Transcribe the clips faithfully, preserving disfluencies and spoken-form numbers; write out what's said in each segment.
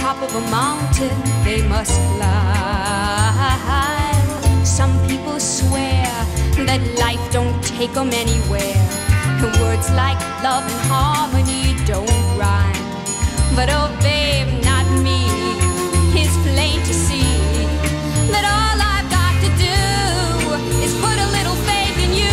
top of a mountain they must climb. Some people swear that life don't take them anywhere. Words like love and harmony don't rhyme. But oh babe, not me. It's plain to see that all I've got to do is put a little faith in you.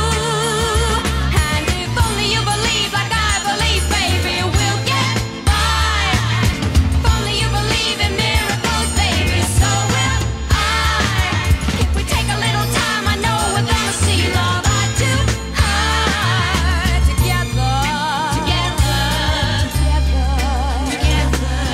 And if only you believe like I believe, baby, we'll get by. If only you believe in miracles, baby, so will I. If we take a little time, I know we're gonna see love eye to eye. Together, together, together, together.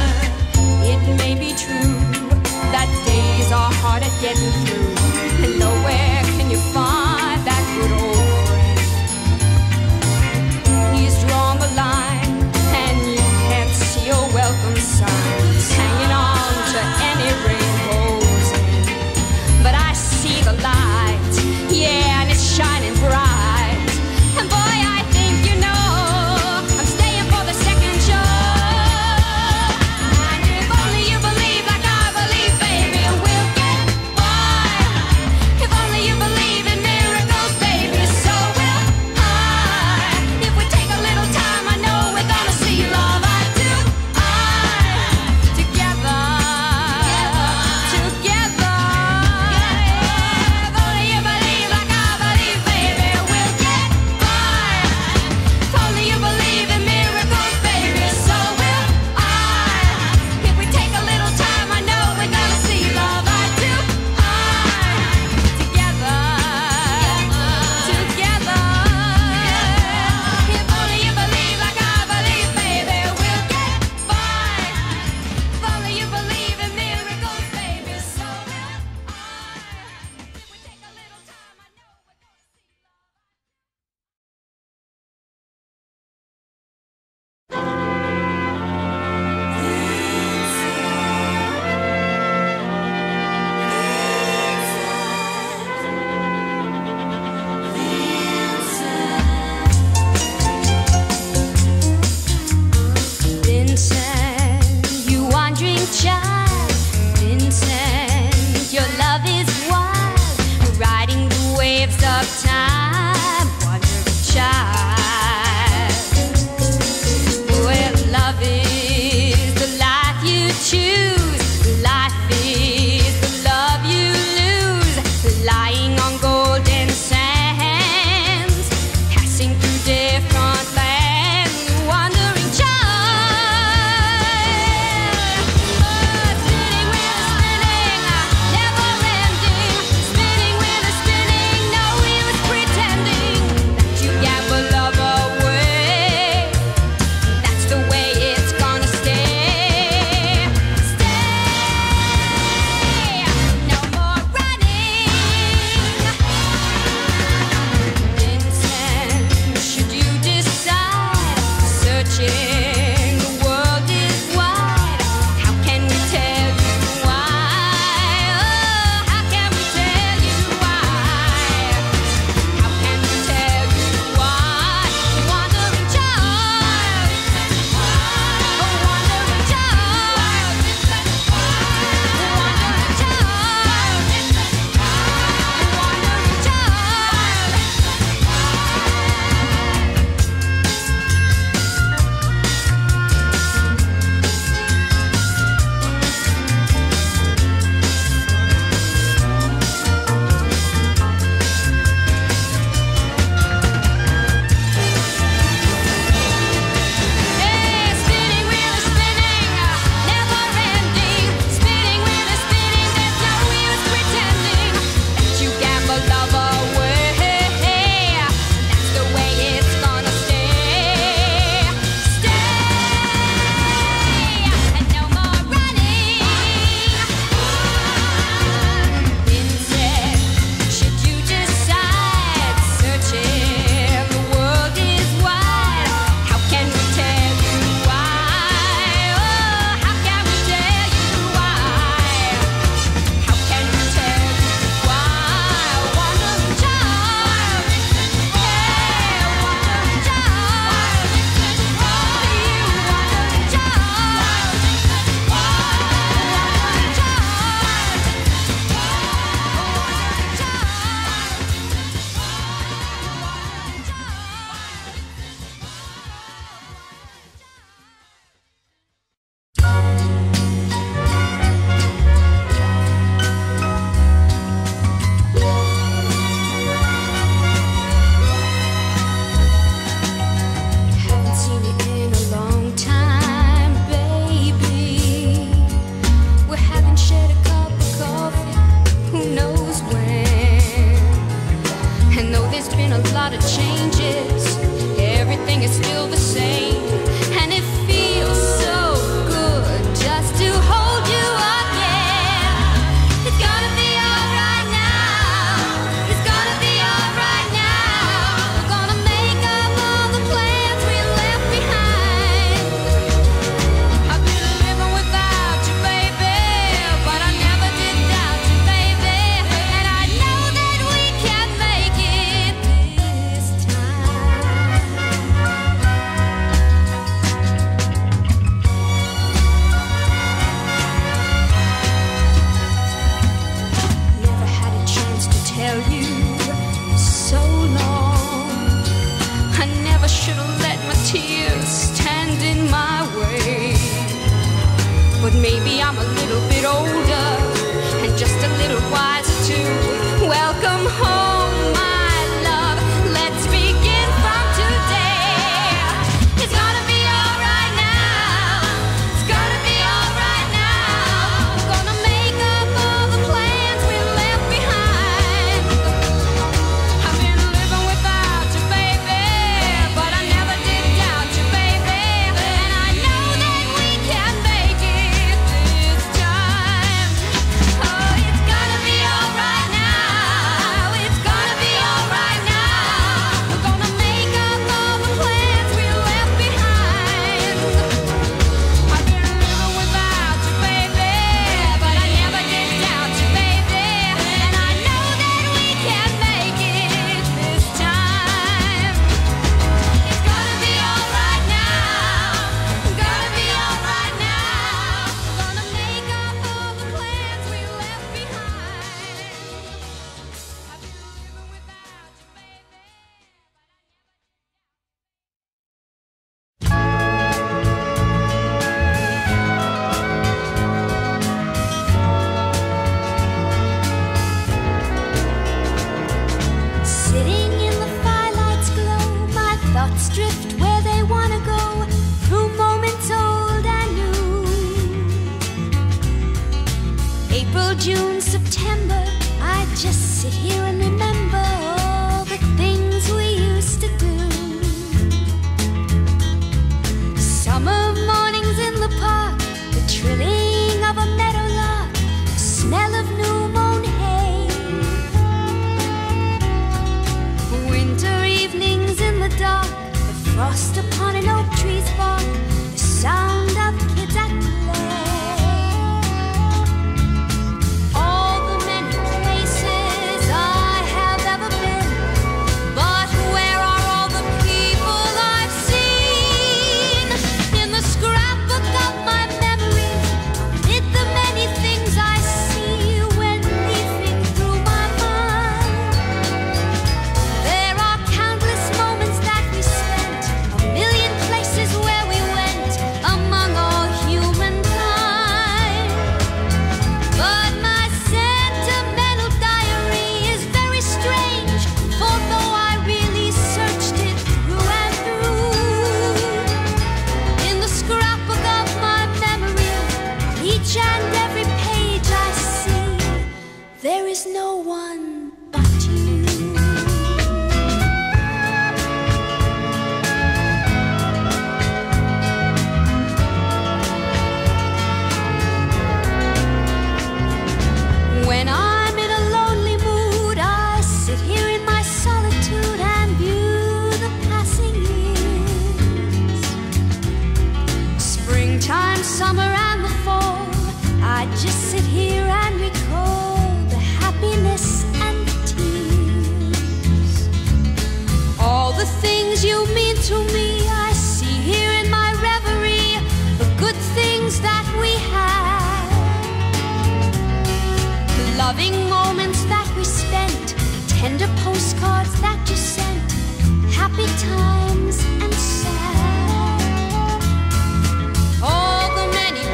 Times and sad. All the many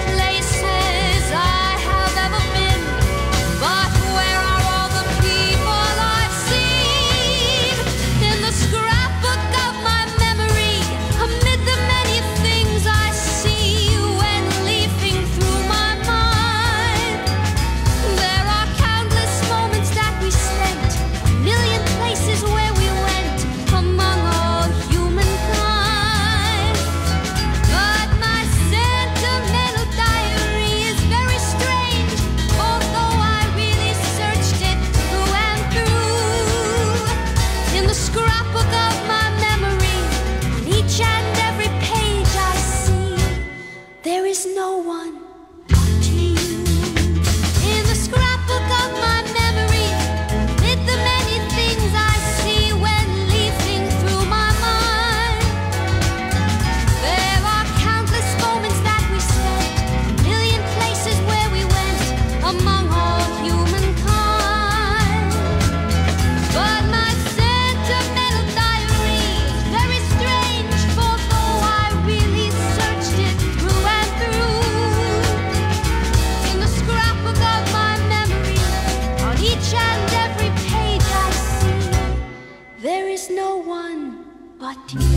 no one but you. In the scrapbook of my memory, with the many things I see when leafing through my mind, there are countless moments that we spent, a million places where we went among all humankind. But my sentimental diary is very strange, for though I really searched it through and through, in the scrapbook of my memory, on each and every page I see, there is no one but you.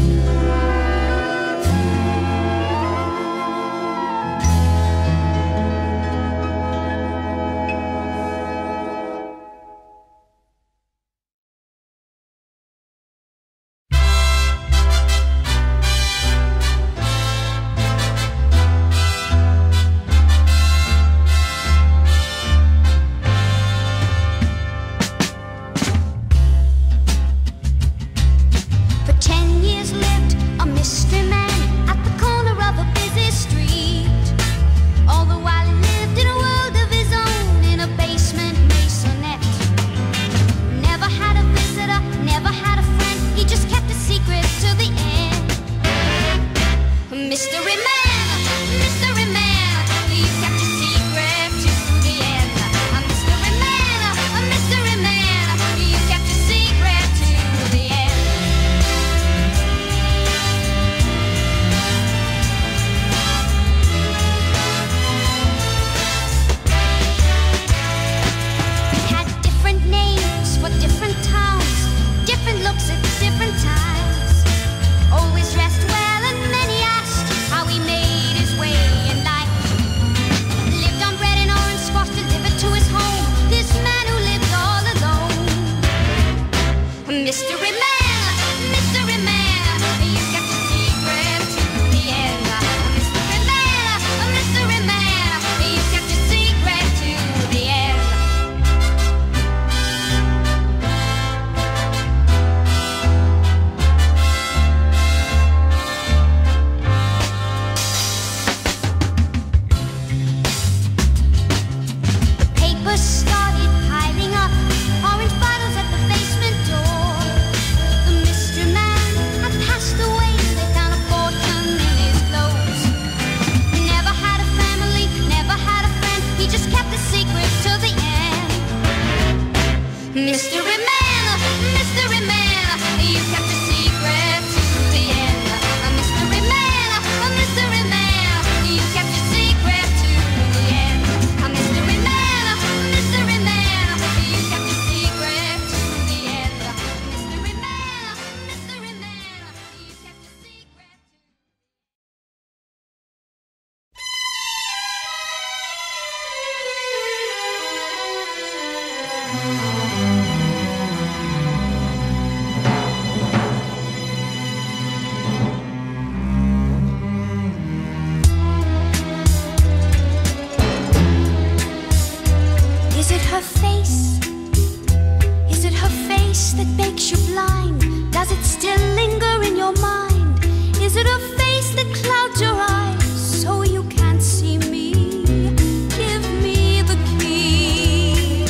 For ten years lived a mystery man at the corner of a busy street. All the while he lived in a world of his own, in a basement maisonette. Never had a visitor, never had a friend, he just kept a secret to the end. Mystery man, mystery man, you kept your secret to the end. A mystery man, a mystery man, you kept your secret to the end. Had different names for different towns, different looks at different times. Always dressed well, and many asked how he made his way in life. Lived on bread and orange squash delivered to his home, this man who lived all alone. Mystery man, mystery man, you kept your secret to the end. Mystery man, mystery man, you kept your secret to the end. The papers started piling up, orange bottles at the basement door. The mystery man had passed away, they found a fortune in his clothes. Never had a family, never had a friend, he just kept the secret to the end. Mystery man, mystery man, you kept your secret to the end. Mystery man, mystery man, you kept your secret to the end. Mystery man, mystery man, you kept your secret to the end. Mystery man, mystery man, you kept your secret to Is it her face? Is it her face that makes you blind? Does it still linger in your mind? Is it her face that clouds your eyes so you can't see me? Give me the key.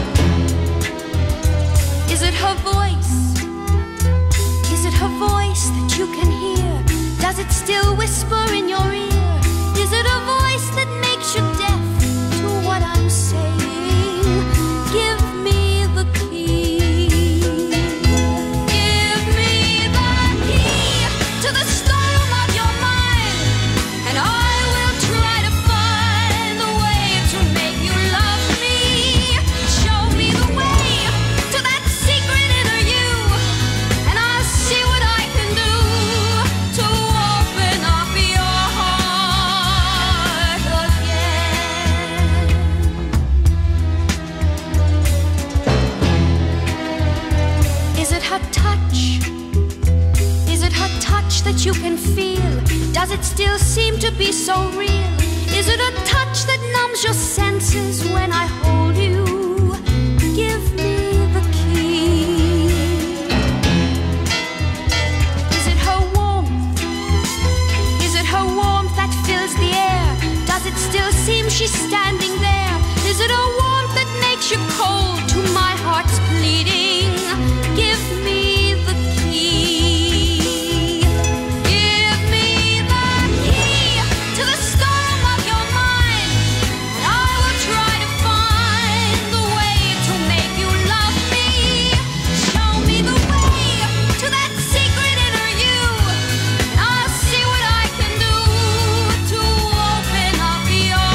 Is it her voice? Is it her voice that you can hear? Does it still whisper in your ear? Is it a voice that makes you deaf to what I'm saying? Give me the key. Give me the key to the storeroom of your mind, and I will try to find the way to make you love me. Show me the way to that secret inner you, and I'll see what I can do to open up your heart again. Is it her touch? Is it her touch that you can feel? Does it still seem to be so real? Is it a touch that numbs your senses when I hold you? Give me the key. Is it her warmth? Is it her warmth that fills the air? she's standing there? Is it a warmth that makes you cold to my heart's pleading? Give me the key. Give me the key to the storm of your mind, and I will try to find the way to make you love me. Show me the way to that secret inner you, and I'll see what I can do to open up your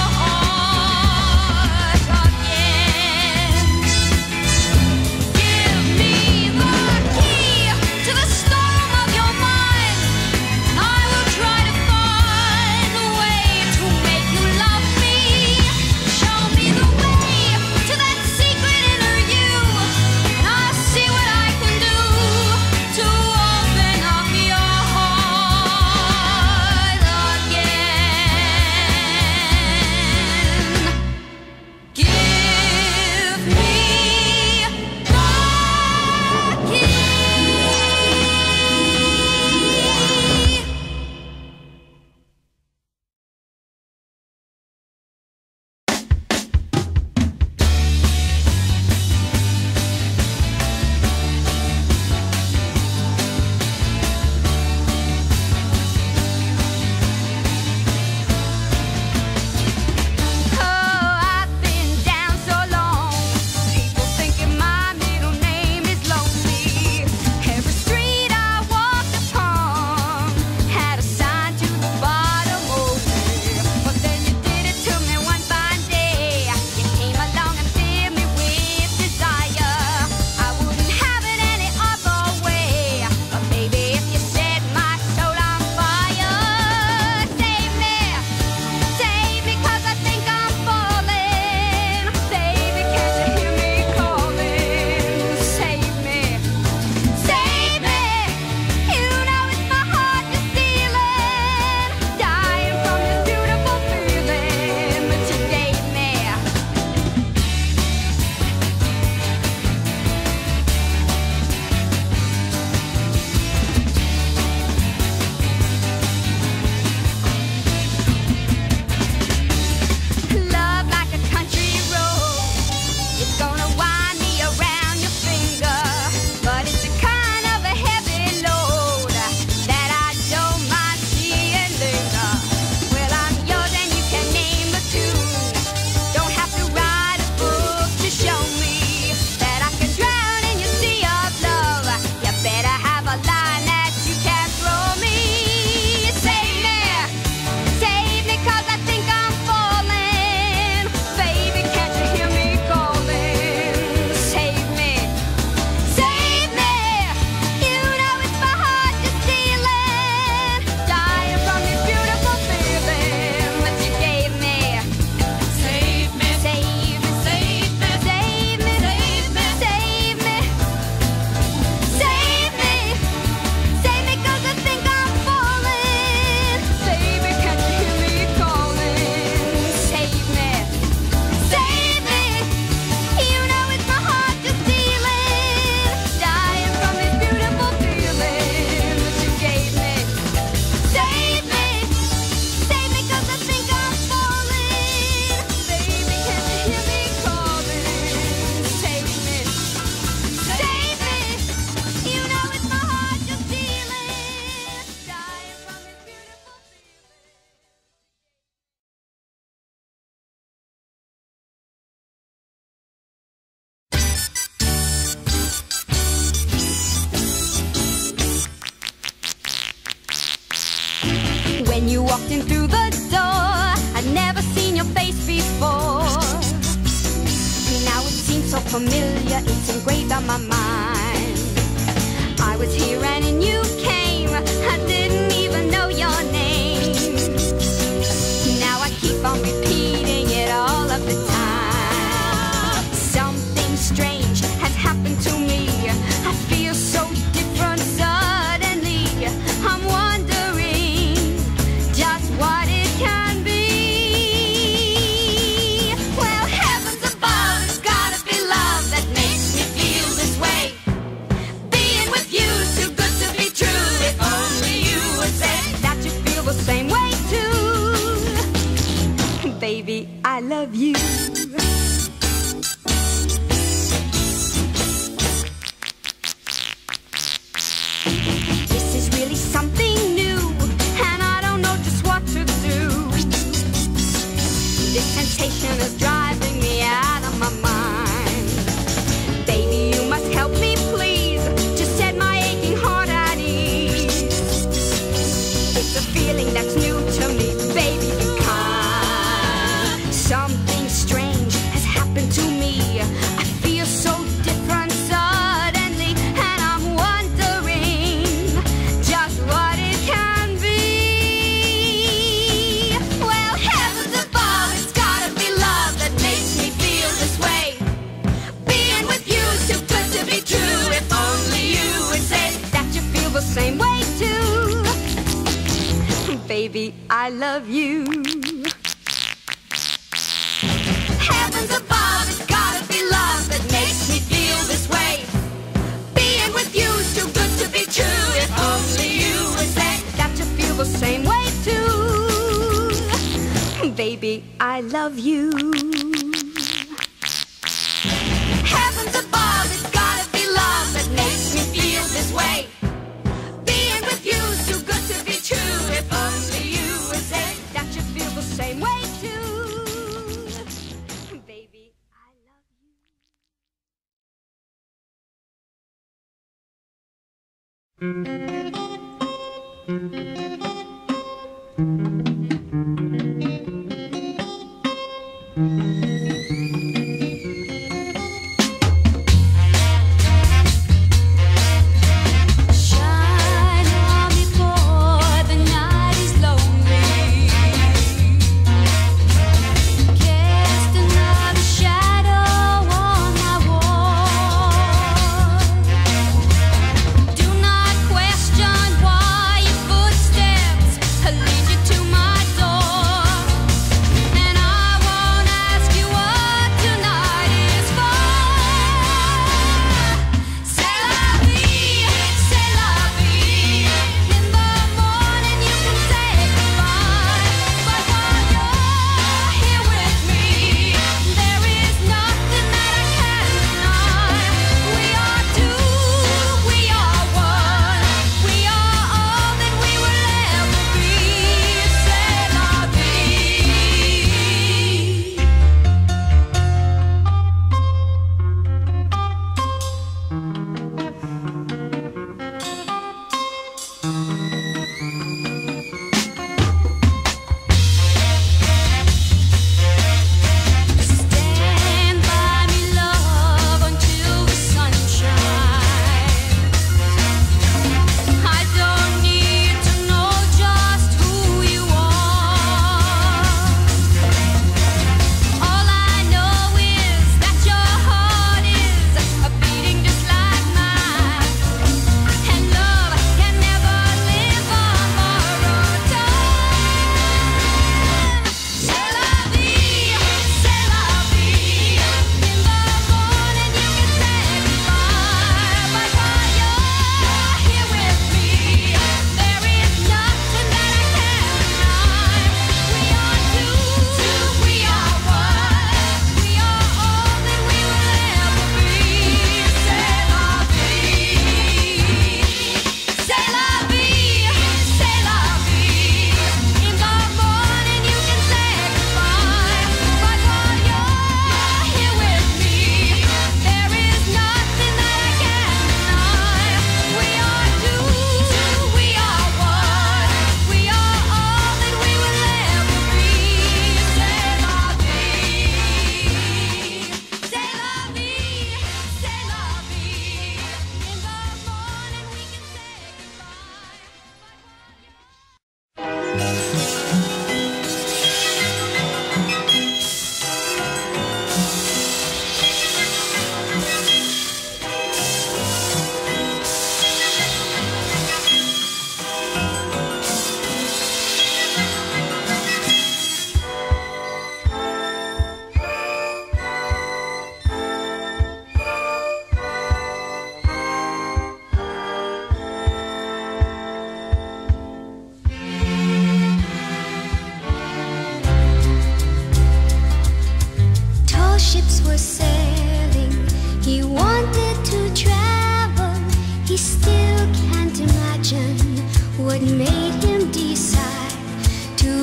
heart again. Give me the key to the storm of your mind, and I will try to find the way to make you love me. Show me the way to that secret inner you, and I'll see what I can do to open up your heart again. Give me the key. Oh, I've been down so long. People thinking my middle name is lonely. Every street I walked upon had a sign to the bottom of me. But then you did it to me one fine day. You came along and filled me with desire. I wouldn't have it any other way. But baby, if you set my soul on fire, save me. Save me 'cause I think I'm falling. Baby, can't you hear me calling? Save me. Save me. You know it's my heart you're stealing. Dying from this beautiful feeling that you gave me. Love like a country road. It's gonna wind me around your finger, but it's a kind of a heavy load that I don't mind seeing linger. Well, I'm yours and you can name the tune. Don't have to write a book to show me that I can drown in your sea of love. You better have a line that you can throw me. Save me. Save me 'cause I think I'm falling. Baby, can't you hear me calling? Save me. Save me. You know it's my heart you're stealing. Dying from this beautiful feeling that you gave me. Save me. Save me. Save me. Save me. Save me. Save me. Save me. Save me 'cause I think I'm falling. Baby, can't you hear me calling? Save me. Save me. You know it's my heart you're stealing. Dying from this beautiful feeling that you gave me. Save me. Save me 'cause I think I'm falling. Baby, can't you hear me calling? Save me. Save me. You know it's my heart you're stealing. Dying from this beautiful feeling. When you walked in through the door, I'd never seen your face before. Now it seems so familiar, it's engraved on my mind. I was here and then you came, I didn't even know your name. Now I keep on repeating it all of the time. Something strange has happened to me. I feel so different suddenly. I'm wondering just what it can be. Well, heavens above, it's gotta be love that makes me feel this way. Being with you's too good to be true. If only you would say that you feel the same way too. Baby, I I love you. This is really something new, and I don't know just what to do. This sensation is driving me out of my mind. Baby, you must help me, please, to set my aching heart at ease. It's a feeling that's new to me, baby, because something strange has happened to me. I feel so different suddenly, and I'm wondering just what it can be. Well, heavens above, it's gotta be love that makes me feel this way. Being with you's too good to be true. If only you would say that you feel the same way too. Baby, I love you. Heavens above, it's gotta be love that makes me feel this way. Being with you's too good to be true. If only you would say that you feel the same way too. Baby, I love you. Heavens above, it's gotta be love that makes me feel this way. Being with you's too good to be true. If only you would say that you feel the same way too. Baby, I love Shine on before the night is lonely. Cast another shadow on my wall. Do not question why your footsteps lead you to my door. And I won't ask you what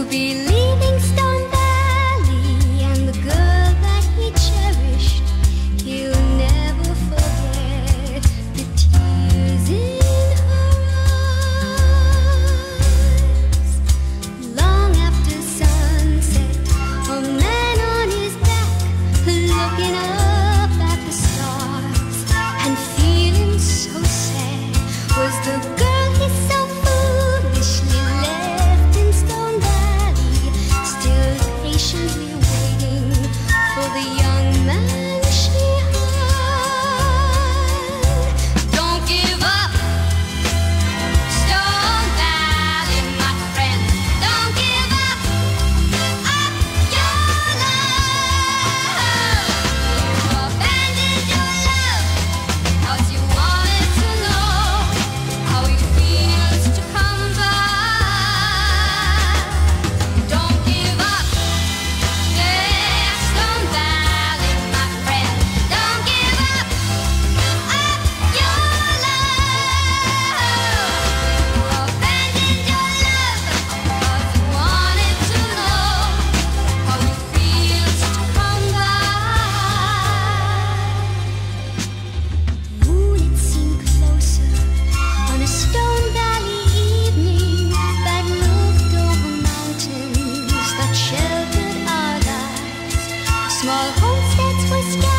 be leaving Stone Valley, and the girl that he cherished, he'll never forget the tears in her eyes. Long after sunset, a man on his back, looking up at the stars and feeling so sad, was the girl he so foolishly left in Stone Valley, still patiently waiting for the young man she had. Don't give up, Stone Valley, my friend. Don't give up, up your love. You abandoned your love 'cause you wanted to know how it feels to come back. Don't give up, yeah, Stone Valley, my friend. Don't give up, up your love. You abandoned your love 'cause you wanted to know how it feels to come back. Moon, it seemed closer on a Stone Valley evening that looked over mountains that sheltered our lives. Small homesteads were scattered